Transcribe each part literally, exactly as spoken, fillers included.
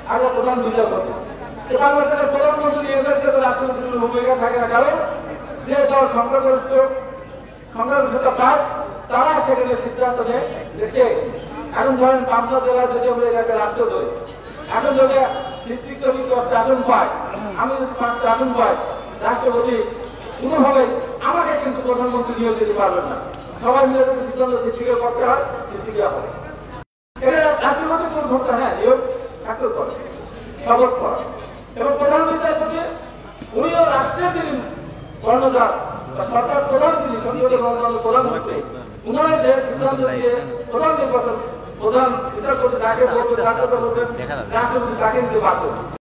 আগে প্রধান বিচারপতি। বাংলাদেশের প্রধানমন্ত্রী এদেরকে তো রাষ্ট্রপতির ভূমিকা থাকে না, কারণ যে দল সংখ্যাগরিষ্ঠ সংখ্যাগরিষ্ঠতা পায় তারা সেখানে সিদ্ধান্ত নেয় যে এখন ধরেন পাঁচটা জেলায় যদি আমরা এটাকে রাষ্ট্র ধরি, এখন যদি নির্দিষ্ট শাসন পায়, আমি যদি পাঁচটা শাসন পাই, রাষ্ট্রপতি কোনোভাবে আমাকে কিন্তু প্রধানমন্ত্রী নিয়োগ দিতে পারবেন না। সবাই মিলে যদি সিদ্ধান্ত দিকে করতে হয় দিকে হবে। এটা রাষ্ট্রপতি কোন ক্ষমতা, হ্যাঁ নিয়োগ থাকতে করে শপথ করা, এবং প্রধান বিচারপতি উনিও রাষ্ট্রের যিনি কর্ণধার বা সরকার প্রধান যিনি সংসদীয় গণতন্ত্র প্রধানমন্ত্রী, উনারা যে সিদ্ধান্ত দিয়ে প্রধান নির্বাচন প্রধান বিচারপতি তাকে বলবে, তাকে বলবেন রাষ্ট্রপতি তাকে নিতে বাধ্য।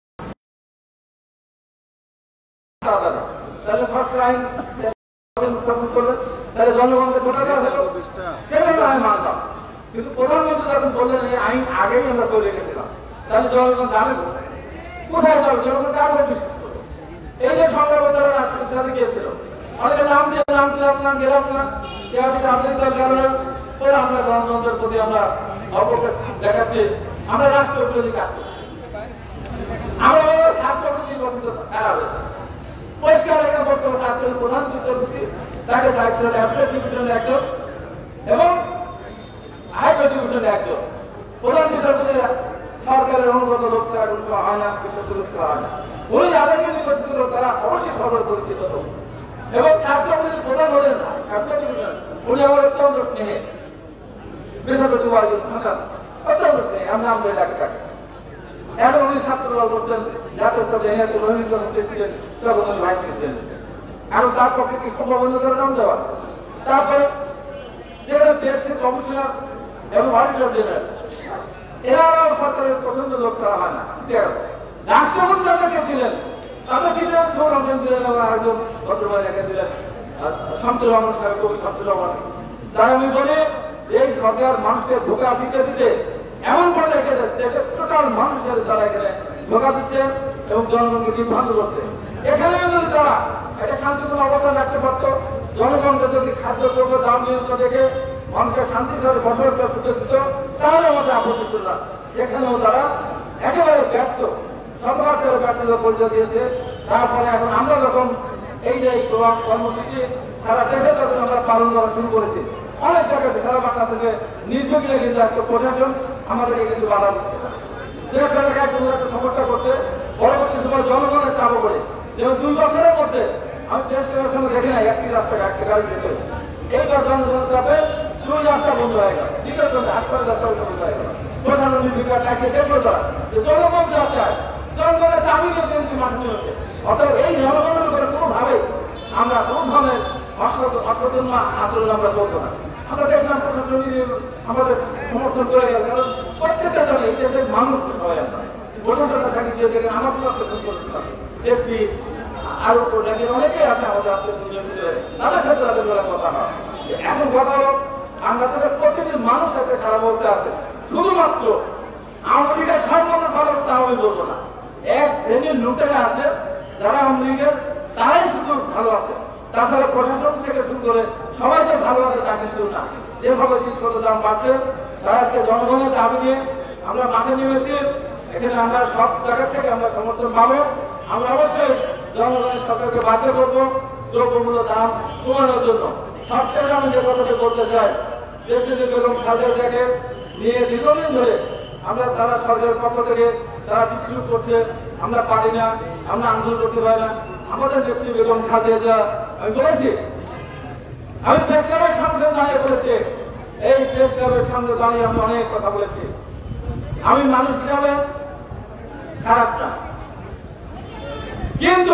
তাহলে ফার্স্ট লাইন উত্থাপন করলেন, তাহলে জনগণকে ভোটা দেওয়া হলো, সেটা আমি মানতাম। কিন্তু প্রধানমন্ত্রী যখন বললেন এই আইন আগেই আমরা করে রেখেছিলাম, তাহলে জনগণ জানে কোথায় যাবে, জনগণ কার উপর বিশ্বাস করবে? এই যে সংগ্রাম তারা রাষ্ট্রপতি গিয়েছিল, অনেকে নাম দিয়ে নাম দিলাম না, গেলাম না, কেউ রাজনৈতিক দল গেল না, পরে আমরা গণতন্ত্রের প্রতি আমরা অবকাশ দেখাচ্ছি, আমরা রাষ্ট্র বিরোধী কাজ করছি, আমরা রাষ্ট্রপতি নির্বাচিত এরা হয়েছে। পরিষ্কার একটা বক্তব্য রাষ্ট্রের প্রধান বিচারপতি তাকে দায়িত্ব অ্যাপিলেট ডিভিশনের একজন এবং হাইকোর্ট ডিভিশনের একজন। প্রধান বিচারপতি সরকারের অনুগত লোক ছাড়া করা হয় না, বিশ্ববিদ্যালয় করা হয় না। উনি যাদেরকে নির্বাচিত করেন তারা অবশ্যই সদর পরিচিত লোক এবং রাষ্ট্রপতির প্রধান হলেন না, উনি আমার অত্যন্ত স্নেহে বিচারপতি অত্যন্ত স্নেহে আমরা আমরা ডাকে ডাকে। এখন উনি ছাত্রদল করতেন, জাতীয় স্তরে রোহিঙ্গা মন্ত্রী ছিলেন, তখন উনি ভাইস প্রেসিডেন্ট। এখন তার পক্ষে কি সম্ভব অন্য করে নাম দেওয়া? তারপরে জেনারেল কমিশনার এবং অডিটর জেনারেল এরাও সরকারের পছন্দ লোক করা হয় না। রাষ্ট্রপতি যাদেরকে দিলেন তাদের দিলেন সৌর রঞ্জন দিলেন এবং আরেকজন ভদ্রভাই রেখে দিলেন শামসুর রহমান সাহেব, কবি শামসুর রহমান। তাই আমি বলি এই সরকার মানুষকে ধোকা দিতে দিতে এমন পথে রেখে দেশের টোটাল মানুষের তারা এখানে ধোকা দিচ্ছে এবং জনগণকে বিভ্রান্ত করছে। এখানে যদি তারা একটা শান্তিপূর্ণ অবস্থান রাখতে পারত, জনগণকে যদি খাদ্য দ্রব্য দাম নিয়ন্ত্রণ রেখে মানুষকে শান্তির সাথে বসবাস করার সুযোগ দিত, তাহলে আমাদের আপত্তি ছিল না। সেখানেও তারা একেবারে ব্যর্থ, সরকার ব্যর্থতা পরিচয় দিয়েছে। তারপরে এখন আমরা যখন এই যে কর্মসূচি সারা দেশে যখন আমরা পালন করা শুরু করেছি, অনেক জায়গাতে সারা বাংলা থেকে নির্বিঘ্নে কিন্তু একটা প্রশাসন আমাদেরকে কিন্তু বাধা দিচ্ছে না। যে একটা জায়গায় কোনো একটা সমস্যা করছে, পরবর্তী সময় জনগণের চাপ করে যেমন দুই বছরের মধ্যে আমি দেশ করার সময় দেখি না একটি রাস্তায় একটা গাড়ি যেতে, এইবার জনগণের চাপে দুই রাস্তা বন্ধ হয়ে গেল, দ্বিতীয় জন্য হাসপাতাল রাস্তা বন্ধ হয়ে গেল। প্রধান নির্বিঘ্ন ডাকিয়ে দেখলো তারা যে জনগণ যা চায়, জনগণের দাবি নিয়ে কিন্তু মাঠে হচ্ছে। অর্থাৎ এই জনগণের উপরে কোনোভাবে আমরা কোন ধরনের অসচেতন আচরণ আমরা করবো না। আমরা দেখলাম প্রশাসন আমাদের সমর্থন করে গেল, কারণ প্রত্যেকটা জানে এই দেশের মানুষ হয় আমরা প্রশাসনের থাকি যে দেখে আমার সমর্থন করেছিলাম এসপি আরো প্রজাতি অনেকেই আছে আমাদের তাদের সাথে তাদের বলে কথা হয়। এখন কথা হলো বাংলাদেশের প্রতিটি মানুষ সাথে খারাপ বলতে আছে, শুধুমাত্র আওয়ামী লীগের সম্পূর্ণ ভালো তাও আমি বলবো না। এক শ্রেণীর লুটেরা আছে যারা আওয়ামী লীগের, তারাই শুধু ভালো আছে, তাছাড়া প্রশাসন থেকে শুরু করে সবাই যে ভালো আছে তা কিন্তু না। যেভাবে জিনিসপত্রের দাম বাড়ছে, তারা আজকে জনগণের দাবি নিয়ে আমরা মাঠে নেমেছি। এখানে আমরা সব জায়গা থেকে আমরা সমর্থন পাবো। আমরা অবশ্যই জনগণের সরকারকে বাধ্য করবো দ্রব্যমূল্য দাম কমানোর জন্য। সবচেয়ে আমি যে কথাটি বলতে চাই, দেশটি বেগম খালেদা জিয়াকে নিয়ে দীর্ঘদিন ধরে আমরা তারা সরকারের পক্ষ থেকে তারা বিক্ষোভ করছে, আমরা পারি না, আমরা আন্দোলন করতে পারি না। আমাদের নেত্রী বেগম খালেদা জিয়া, আমি বলেছি, আমি প্রেস ক্লাবের সামনে দাঁড়িয়ে বলেছি, এই প্রেস ক্লাবের সামনে দাঁড়িয়ে আমি অনেক কথা বলেছি। আমি মানুষ হিসাবে খারাপ না, কিন্তু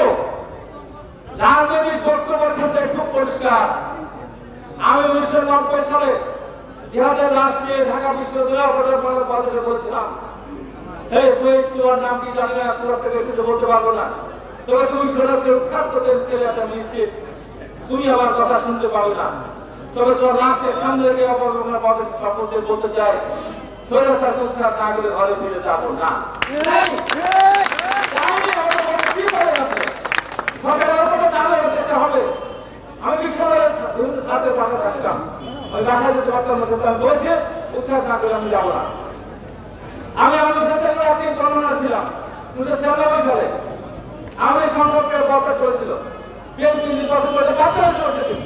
রাজনৈতিক বক্তব্যের ক্ষেত্রে খুব পরিষ্কার। আমি উনিশশো নব্বই সালে জিহাদের লাশ নিয়ে ঢাকা বিশ্ববিদ্যালয় বাজারে বলেছিলাম, এই শহীদ তোমার নাম কি জানি না, তোমার থেকে কিছু বলতে পারবো না, তবে তুমি সোনাকে উৎখাত করতে ছেলে একটা নিশ্চিত তুমি আমার কথা শুনতে পাবে না। তবে তোমার লাশকে সামনে রেখে অপরগণের পদের সম্পর্কে বলতে চাই, স্বৈরাচার উৎখাত না করে ঘরে ফিরে যাবো না। হবে আমি বিশ্ববিদ্যালয়ের বিভিন্ন ছাত্রের পাশে থাকতাম, ওই বাসায় যেতে পারতাম না, আমি বলছি উৎখাত না করে আমি যাবো না। আমি আমাদের সাথে একদিন কর্মনা ছিলাম, উনিশশো ছিয়ানব্বই সালে আমি সংসদকে বলতে করেছিল বিএনপি নির্বাচন করতে বাধ্য হয়েছিল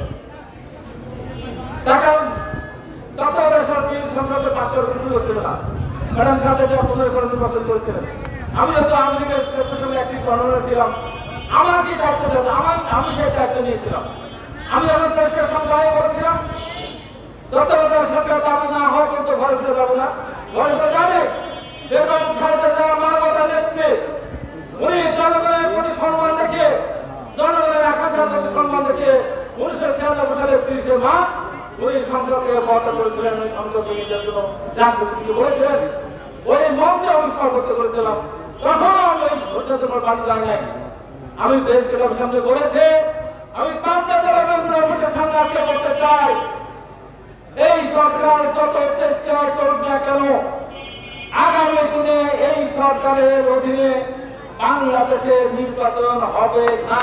টাকা তত্ত্বাবধায়ক সরকার সংসদে পাঁচ করে কিছু হচ্ছিল না ম্যাডাম খালেদা পনেরো করে নির্বাচন করেছিলেন। আমি যত আওয়ামী লীগের একটি গণনা ছিলাম আমার কি দায়িত্ব ছিল আমার আমি সেই দায়িত্ব নিয়েছিলাম। আমি যখন পরিষ্কার সংগ্রহে করেছিলাম তত্ত্বাবধায়ক সরকার দাবি না হওয়া পর্যন্ত ঘরে ফিরে যাবো না। ঘরে ফিরে যাবে বেগম খালেদা জিয়ার মানবতা নেত্রী উনি জনগণের প্রতি সম্মান দেখিয়ে জনগণের আকাঙ্ক্ষার প্রতি সম্মান দেখিয়ে উনিশশো ছিয়ানব্বই সালের তিরিশে মার্চ উনি সংসদকে বর্ণনা করেছিলেন। ওই সংসদকে নিজের জন্য রাজনীতি বলেছিলেন। ওই মঞ্চে আবিষ্কার করতে করেছিলাম। তখনও আমি ওই ভোটটা তোমার বাড়ি যাই নাই। আমি দেশ ক্লাবের সামনে বলেছি আমি পাঁচটা জেলা অফিসের সামনে আজকে করতে চাই এই সরকার যত চেষ্টা করুক না কেন আগামী দিনে এই সরকারের অধীনে বাংলাদেশে নির্বাচন হবে না।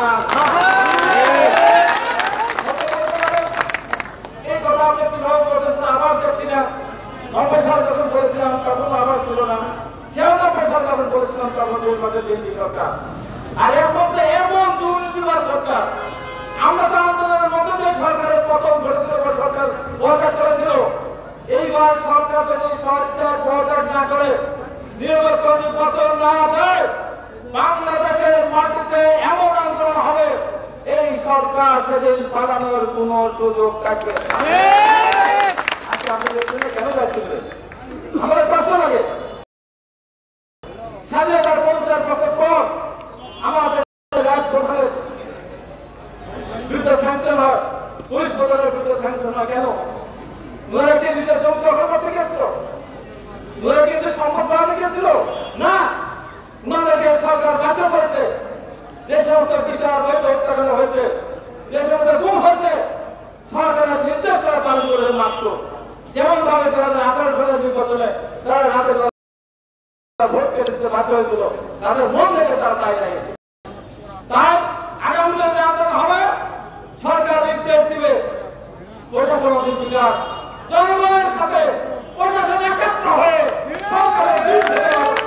এই কথা আপনি কিভাবে বলছেন আবার দেখছি না। নব্বই সাল যখন বলেছিলাম তখন আবার ছিল না। ছিয়ানব্বই সাল যখন বলেছিলাম তখন নির্বাচন বিএনপি সরকার। আর এখন তো এমন দুর্নীতিবাজ সরকার আমরা তো আন্দোলনের মধ্যে যে সরকারের পতন ঘটেছিল সরকার পদত্যাগ করেছিল এইবার সরকার যদি স্বেচ্ছায় পদত্যাগ না করে নির্বাচন পতন না দেয় বাংলাদেশের মাটিতে এমন আন্দোলন হবে এই সরকার সেদিন পালানোর কোন সুযোগ থাকবে না। আজকে আপনাদের কেন যাচ্ছি আমাদের কষ্ট লাগে স্বাধীনতার পঞ্চাশ বছর পর আমাদের রাজপ্রধানের বিরুদ্ধে স্যাংশন হয় পুলিশ প্রধানের বিরুদ্ধে স্যাংশন হয় কেন? ওরা কি নিজের জমি দখল করতে গিয়েছিল? ওরা কিন্তু সম্পদ বাড়াতে গিয়েছিল না। ওনাদেরকে সরকার বাধ্য করেছে যে সমস্ত বিচার বৈধ হত্যাকাণ্ড হয়েছে যে সমস্ত গুম হয়েছে সরকারের নির্দেশ তারা পালন করে মাত্র যেমন ভাবে তারা আঠারো সালের নির্বাচনে তারা রাতে ভোট কেটে দিতে বাধ্য হয়েছিল তাদের মন থেকে তারা তাই লাগিয়েছে। তাই আগামী দিনে আন্দোলন হবে সরকার নির্দেশ দিবে প্রশাসন বিচার জনগণের সাথে প্রশাসন একাত্র হয়ে সরকারের বিরুদ্ধে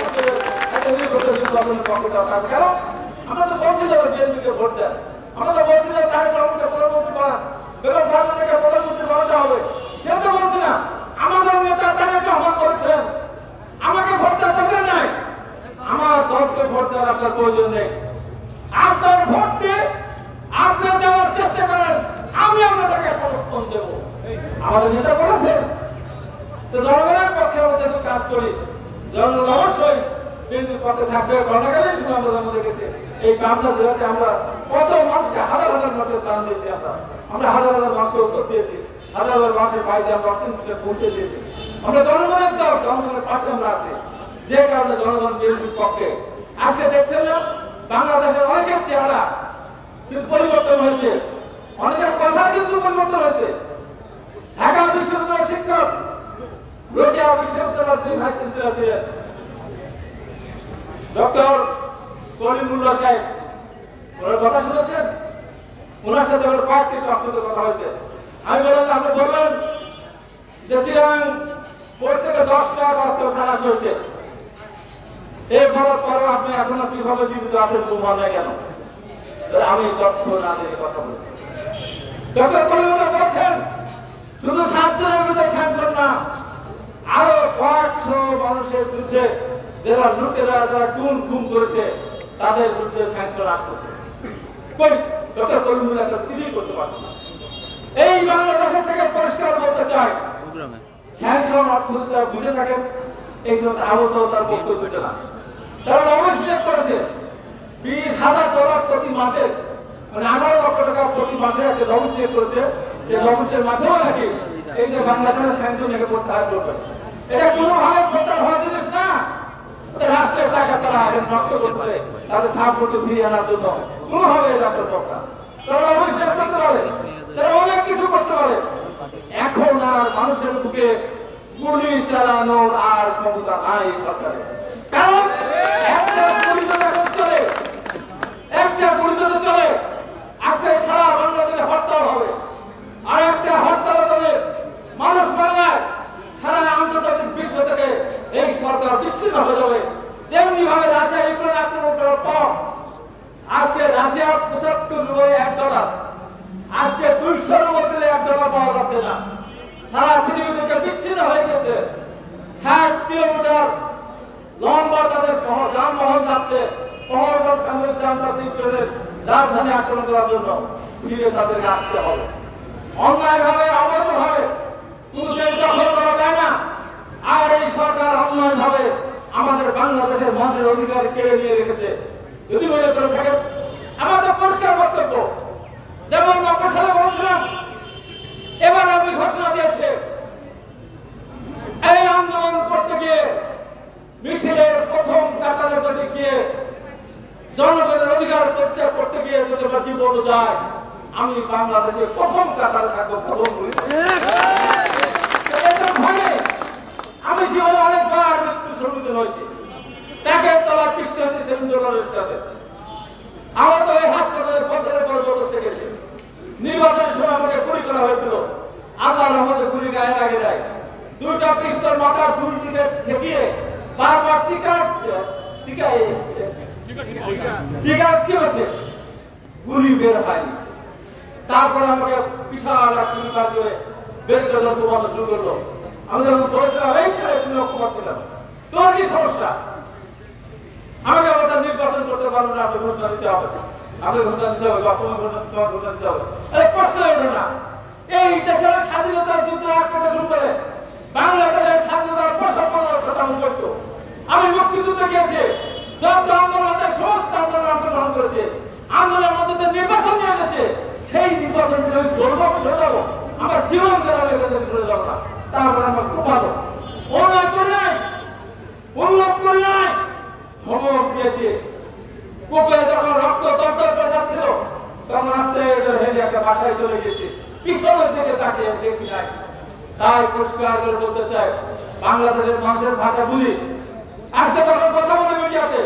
কেন আমরা তো বলছি যে বিএনপিকে ভোট দেন আমরা তো বলছি যে তারেক রহমানকে প্রধানমন্ত্রী বানান বেগম খালেদাকে প্রধানমন্ত্রী বানাতে হবে সে তো বলছি না। আমাদের নেতা তারেক রহমান করেছেন আমাকে ভোট দেওয়ার দরকার নাই আমার দলকে ভোট দেওয়ার আপনার প্রয়োজন নেই। আপনার ভোট দিয়ে আপনি দেওয়ার চেষ্টা করেন আমি আপনাদেরকে সমর্থন দেব আমাদের নেতা বলেছে তো জনগণের পক্ষে আমাদের কাজ করি জনগণ অবশ্যই বিএনপির পক্ষে থাকবে। গণাগালেই শুনে আমরা জন্ম দেখেছি এই পাবনা জেলাতে আমরা কত মানুষকে হাজার হাজার মানুষের দান দিয়েছি আমরা আমরা হাজার হাজার মানুষকে ওষুধ দিয়েছি হাজার হাজার মানুষের বাড়িতে আমরা অক্সিজেন পৌঁছে দিয়েছি। আমরা জনগণের দল জনগণের পাশে আমরা আছি যে কারণে জনগণ বিএনপির পক্ষে আজকে দেখছেন না বাংলাদেশের অনেকের চেহারা কিন্তু পরিবর্তন হয়েছে অনেকের কথা কিন্তু পরিবর্তন হয়েছে। ঢাকা বিশ্ববিদ্যালয়ের শিক্ষক রোকেয়া বিশ্ববিদ্যালয়ের যিনি ভাইস চ্যান্সেলর ছিলেন ডক্টর কলিমুল্লাহ সাহেব ওনার কথা শুনেছেন ওনার সাথে আমার কয়েকটি টকশোতে কথা হয়েছে। আমি বললাম আপনি বললেন যে চিরাং কোর্ট থেকে দশটা দশটা খালাস হয়েছে এই বলার পরও আপনি এখনো কিভাবে জীবিত আছেন বুঝা যায় কেন? আমি তথ্য না দিয়ে কথা বলছি। ডক্টর কলিমুল্লাহ বলছেন শুধু সাত দিনের বিরুদ্ধে স্যাংশন না আরো কয়েকশো মানুষের বিরুদ্ধে যারা লুটেরা যারা গুম গুম করেছে তাদের বিরুদ্ধে স্যাংশন আসতেছে। কই ডক্টর কলিমুল্লাহ একটা কিছুই করতে পারছে না। এই বাংলাদেশের থেকে পরিষ্কার বলতে চাই স্যাংশন অর্থনীতি যারা বুঝে থাকেন এই সমস্ত আবদ্ধ তার বক্তব্য দুটো না তারা অবশ্যই করেছে বিশ হাজার ডলার প্রতি মাসে মানে আঠারো লক্ষ টাকা প্রতি মাসে একটা লবস্টেট করেছে সেই লবস্টের মাধ্যমে নাকি এই যে বাংলাদেশের স্যাংশন একে প্রত্যাহার করবে। এটা কোনোভাবে প্রত্যাহার হওয়ার জিনিস না। রাষ্ট্রের টাকা তারা নষ্ট করছে তাদের ধাপ করতে ফিরিয়ে আনার জন্য কোনোভাবে রাষ্ট্রের পক্ষা তারা অবশ্যই করতে পারে তারা অনেক কিছু করতে পারে। এখন আর মানুষের বুকে গুলি চালানোর আর ক্ষমতা নাই সরকারের কারণ একটা গুলি এখন চলে একটা গুলি যদি চলে আজকে সারা বাংলাদেশে হরতাল হবে আর একটা হরতাল হবে মানুষ বাংলায় সারা আন্তর্জাতিক বিশ্ব থেকে এই সরকার বিচ্ছিন্ন হয়ে যাবে তেমনি ভাবে রাশিয়া ইউক্রেন আক্রমণ করার পর আজকে রাশিয়া পঁচাত্তর রুপয়ে এক ডলার, আজকে দুইশো রুপয়ে এক ডলার পাওয়া যাচ্ছে না। সারা পৃথিবী থেকে বিচ্ছিন্ন হয়ে গেছে। ষাট কিলোমিটার লম্বা তাদের যানবাহন যাচ্ছে, পহরদার সামরিক যান যাচ্ছে ইউক্রেনের রাজধানী আক্রমণ করার জন্য। ফিরে তাদেরকে আসতে হবে। অন্যায় ভাবে অবৈধ ভাবে কোনো দেশ দখল করা যায় না। আর এই সরকার অন্যায় ভাবে আমাদের বাংলাদেশের মানুষের অধিকার কেড়ে নিয়ে রেখেছে। যদি মনে করে থাকেন, আমাদের পরিষ্কার বক্তব্য, যেমন নব্বই সালে বলছিলাম, এবার আমি ঘোষণা দিয়েছি এই আন্দোলন করতে গিয়ে মিছিলের প্রথম কাতারে যদি গিয়ে জনগণের অধিকার প্রতিষ্ঠা করতে গিয়ে যদি আমার জীবন যায়, আমি বাংলাদেশে প্রথম কাতারে থাকবো। প্রথম ভাগে আমি জীবনে অনেকবার মৃত্যুর সম্মুখীন হয়েছি। ট্যাগের তলা কৃষ্ণ হয়েছে ইন্দ্রের সাথে। আমার তো এই হাসপাতালে বছরের পর বছর থেকেছে। নির্বাচনের সময় আমাকে গুলি করা হয়েছিল। আল্লাহ রহমতে গুলি গায়ে লাগে যায়। দুইটা পিস্তল মাথা দুই দিকে ঠেকিয়ে বারবার টিকা টিকা টিকা কি হচ্ছে, গুলি বের হয়নি। তারপরে আমাকে বিশাল এক গুলি বার করে বের করে তোমার শুরু করলো। আমি যখন বলেছিলাম এই ছেলে তুমি লক্ষ্য করছিলাম, তোর কি সমস্যা? আমাকে আমাদের নির্বাচন করতে পারবো না, আপনি ঘোষণা দিতে হবে, আমাকে ঘোষণা দিতে হবে, বা তোমার ঘোষণা দিতে হবে। আরে প্রশ্ন ওঠে না। এই দেশের স্বাধীনতার যুদ্ধ আটকাতে শুরু করে বাংলাদেশের স্বাধীনতার প্রথম পনেরো শতাংশ করতো। আমি মুক্তিযুদ্ধে গিয়েছি, যত আন্দোলন সমস্ত আন্দোলন অংশগ্রহণ করেছে, আন্দোলনের মধ্যে নির্বাচন নিয়ে গেছে। সেই নির্বাচন থেকে আমি বলবো চলে যাবো, আমার জীবন আমি এখান থেকে চলে যাবো না। তারপরে আমার ঘুমাবো, অন্যায় করে নাই, উন্নত করে নাই, ধমক দিয়েছে। কোপে যখন রক্ত তরতর করে যাচ্ছিল, তখন আস্তে হেলে একটা বাসায় চলে গেছে। পিছনের দিকে তাকিয়ে দেখি নাই। তাই পরিষ্কার করে বলতে চাই, বাংলাদেশের মানুষের ভাষা বুঝি। আজকে যখন কথা বলে মিডিয়াতে,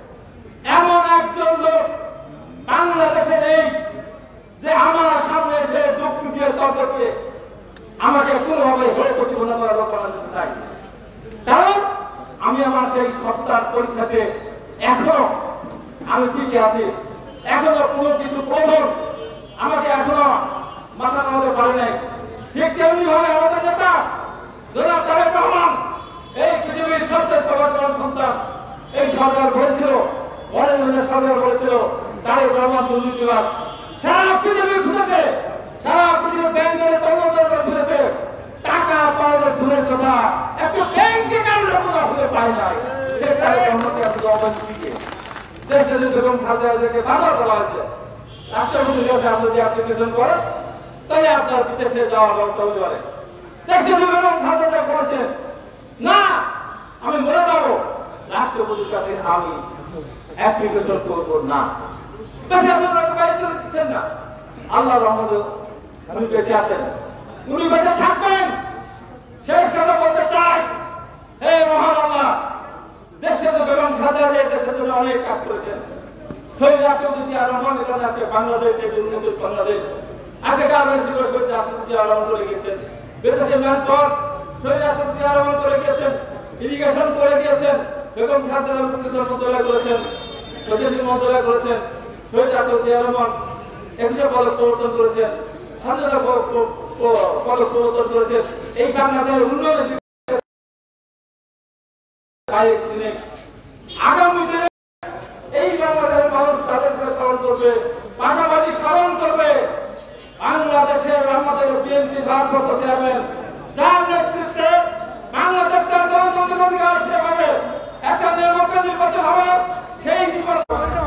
এমন একজন লোক বাংলাদেশে নেই যে আমার সামনে এসে যুক্তি দিয়ে তর্ক করে আমাকে কোনোভাবে হেয় প্রতিপন্ন করার লোক বানাতে চাই। কারণ আমি আমার সেই সত্তার পরীক্ষাতে এখনো আমি টিকে আছি। এখনো কোনো কিছু প্রবল আমাকে এখনো মাথা নামাতে পারে নাই। ঠিক তেমনি ভাবে আমাদের নেতা জনাব তারেক রহমান, এই পৃথিবীর সবচেয়ে সবার সন্তান, এই সরকার বলেছিল, বড় সরকার বলেছিল তারেক রহমান দুর্নীতিবাদ। সারা পৃথিবী ঘুরেছে, সারা পৃথিবীর ব্যাংকের তদন্ত ঘুরেছে, টাকা পাওয়ার দূরের কথা একটা ব্যাংকে কারণে কোনো খুঁজে পায় নাই। সে তারেক রহমানকে আসলে অবশ্যই দেশে যে বেগম খালেদা জিয়াকে বারবার বলা হয়েছে, রাষ্ট্রপতির কাছে আপনি যে অ্যাপ্লিকেশন করেন তাই আপনার বিদেশে যাওয়ার ব্যবস্থা হতে পারে। দেশে যে বেগম খালেদা জিয়া বলেছেন না আমি মরে যাবো, রাষ্ট্রপতির কাছে আমি অ্যাপ্লিকেশন করবো না। দিচ্ছেন না, আল্লাহ রহমতে উনি বেঁচে আছেন, উনি বেঁচে থাকবেন। শেষ কথা বলতে চাই, হে মহান আল্লাহ, দেশে তো বেগম খালেদা জিয়া দেশের জন্য অনেক কাজ করেছেন। শহীদ রাষ্ট্রপতি জিয়া রহমান এখানে আজকে বাংলাদেশ এই উন্নতির বাংলাদেশ আজকে গার্মেন্টস দিবস করতে রাষ্ট্রপতি জিয়া রহমান করে গিয়েছেন, বিদেশে ম্যানপাওয়ার শহীদ রাষ্ট্রপতি জিয়া রহমান করে গিয়েছেন, ইরিগেশন করে গিয়েছেন, বেগম খালেদা জিয়া মন্ত্রণালয় করেছেন, বৈদেশিক মন্ত্রণালয় করেছেন, শহীদ রাষ্ট্রপতি জিয়া রহমান একুশে পদক প্রবর্তন করেছেন, স্বাধীনতা পদক প্রবর্তন করেছেন। এই বাংলাদেশের উন্নয়নের আগামী দিনে এই বাংলাদেশের মানুষ তাদেরকে স্মরণ করবে, পাশাপাশি স্মরণ করবে বাংলাদেশের আমাদের বিএনপি ভারপ্রাপ্ত চেয়ারম্যান, যার নেতৃত্বে বাংলাদেশ তার গণতান্ত্রিক অধিকার ফিরে পাবে, একটা নির্বাচন নির্বাচন হবে। সেই নির্বাচন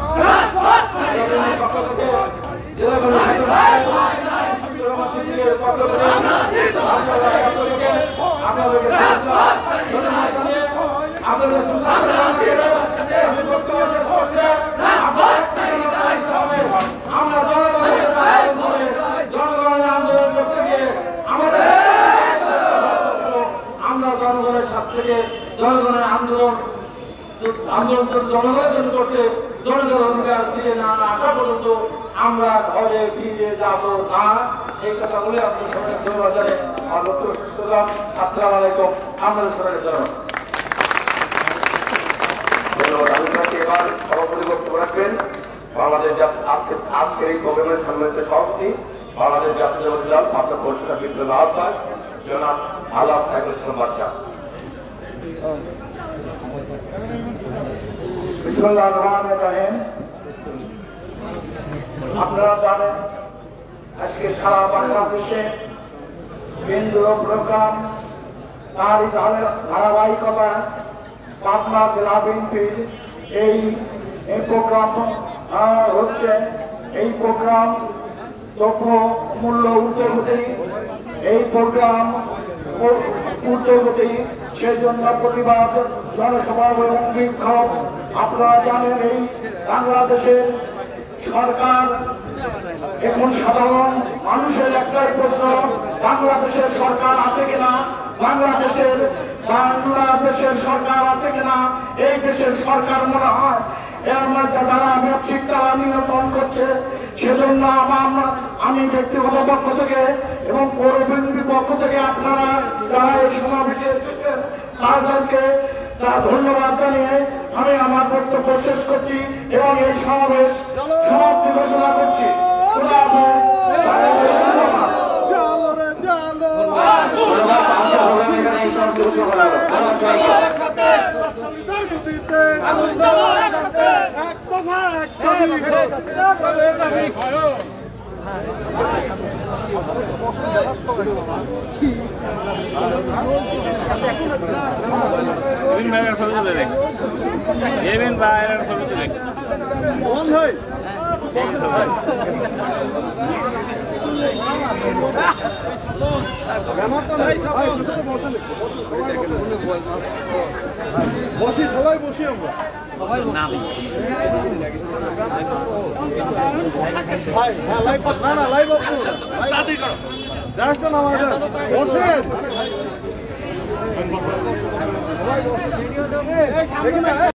আমরা জনগণের আন্দোলন করতে গিয়ে আমাদের আমরা জনগণের সাথ থেকে জনগণের আন্দোলন আন্দোলন জনগণের জন্য করছে, জনগণের অধিকার ফিরে না আসা পর্যন্ত আমরা ঘরে ফিরে যাব না। এই কথা বলে আপনার সবাই ধন্যবাদ জানাই। আমার বক্তব্য শেষ করলাম। আসসালামু আলাইকুম। আমাদের সবাই জনগণ এবার সভাপতি বক্তব্য রাখবেন বাংলাদেশ আজকে আজকের এই প্রোগ্রামের সম্মানিত সভাপতি বাংলাদেশ জাতীয়তাবাদী দল পাবনা পৌরসভা বিপ্লবী আহ্বায়ক জনাব আলাপ সাইফুল ইসলাম বাদশা। বিসমিল্লাহির রহমানির রহিম। আপনারা জানেন আজকে সারা বাংলাদেশে কেন্দ্র প্রোগ্রাম তারই ধারাবাহিকতা পাবনা জেলা বিএনপির এই প্রোগ্রাম হচ্ছে। এই প্রোগ্রাম দ্রব্য মূল্য ঊর্ধ্বগতি, এই প্রোগ্রাম ঊর্ধ্বগতি, সেই জন্য প্রতিবাদ জনসভা এবং বিক্ষোভ। আপনারা জানেন এই বাংলাদেশের সরকার এখন সাধারণ মানুষের একটাই প্রশ্ন, বাংলাদেশের সরকার আছে কিনা, বাংলাদেশের বাংলাদেশের সরকার আছে কিনা। এই দেশের সরকার মনে হয় এর মধ্যে যারা ব্যবসায়িক তারা নিয়ন্ত্রণ করছে। সেজন্য আমার আমি ব্যক্তিগত পক্ষ থেকে এবং পৌর বিএনপির পক্ষ থেকে আপনারা যারা এই সমাবেশে এসেছেন তাদেরকে তা ধন্যবাদ জানিয়ে আমি আমার বক্তব্য শেষ করছি এবং এই সমাবেশ সমাপ্তি ঘোষণা করছি। বসি সবাই বসি আমরা না না লাইভ দেশটা নামা বসে